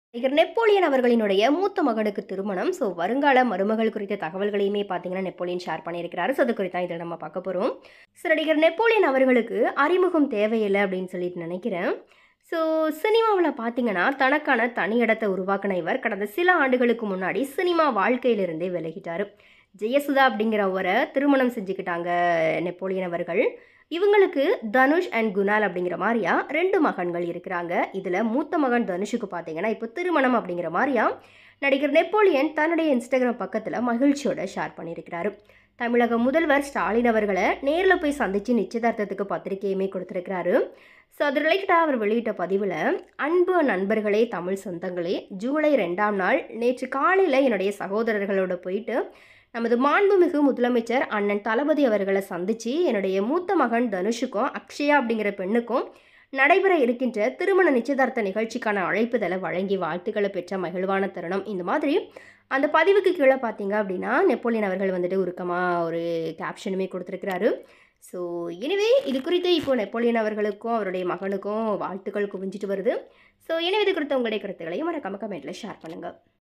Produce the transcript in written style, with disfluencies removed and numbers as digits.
நடிகர் நெப்போலியன் அவர்களினுடைய மூத்த மகனுக்கு திருமணம். வருங்கால மருமகள் குறித்த தகவல்களையுமே பார்த்தீங்கன்னா, நெப்போலியன் ஷேர் பண்ணியிருக்கிறாரு. அது குறித்து தான் இதில நம்ம பார்க்க போறோம். நடிகர் நெப்போலியன் அவர்களுக்கு அறிமுகம் தேவையில்ல அப்படின்னு சொல்லிட்டு நினைக்கிறேன். ஸோ சினிமாவுல பார்த்தீங்கன்னா, தனக்கான தனி இடத்த உருவாக்குன இவர் கடந்த சில ஆண்டுகளுக்கு முன்னாடி சினிமா வாழ்க்கையிலிருந்தே விலகிட்டாரு. ஜெயசுதா அப்படிங்கிறவர திருமணம் செஞ்சுக்கிட்டாங்க நெப்போலியன் அவர்கள். இவங்களுக்கு தனுஷ் அண்ட் குணால் அப்படிங்கிற மாரியா 2 மகன்கள் இருக்கிறாங்க. இதில மூத்த மகன் தனுஷுக்கு பார்த்தீங்கன்னா, இப்போ திருமணம் அப்படிங்கிற மாரியா நடிகர் நெப்போலியன் தன்னுடைய இன்ஸ்டாகிராம் பக்கத்தில மகிழ்ச்சியோட ஷேர் பண்ணியிருக்கிறாரு. தமிழக முதல்வர் ஸ்டாலின் அவர்கள நேர்ல போய் சந்திச்சு நிச்சயதார்த்தத்துக்கு பத்திரிக்கையுமே கொடுத்திருக்கிறாரு. அது ரிலேட்டடா அவர் வெளியிட்ட பதிவுல, "அன்பு நண்பர்களே, தமிழ் சொந்தங்களே, ஜூலை 2ஆம் நாள் நேற்று காலையில என்னுடைய சகோதரர்களோட போயிட்டு நமது மாண்புமிகு முதலமைச்சர் அண்ணன் தளபதி அவர்களை சந்திச்சு என்னுடைய மூத்த மகன் தனுஷுக்கும் அக்ஷயா அப்படிங்கிற பெண்ணுக்கும் நடைபெற இருக்கின்ற திருமண நிச்சயதார்த்த நிகழ்ச்சிக்கான அழைப்புதலை வழங்கி வாழ்த்துக்களை பெற்ற மகிழ்வான தருணம்." இந்த மாதிரி அந்த பதிவுக்கு கீழே பார்த்தீங்க அப்படின்னா, நெப்போலியன் அவர்கள் வந்துட்டு உருக்கமாக ஒரு கேப்ஷனுமே கொடுத்துருக்கிறாரு. எனவே இது குறித்து இப்போ நெப்போலியன் அவர்களுக்கும் அவருடைய மகனுக்கும் வாழ்த்துக்கள் குவிஞ்சிட்டு வருது. எனவே இது குறித்த உங்களுடைய கருத்துக்களையும் மறக்காம கமெண்ட்டில் ஷேர் பண்ணுங்கள்.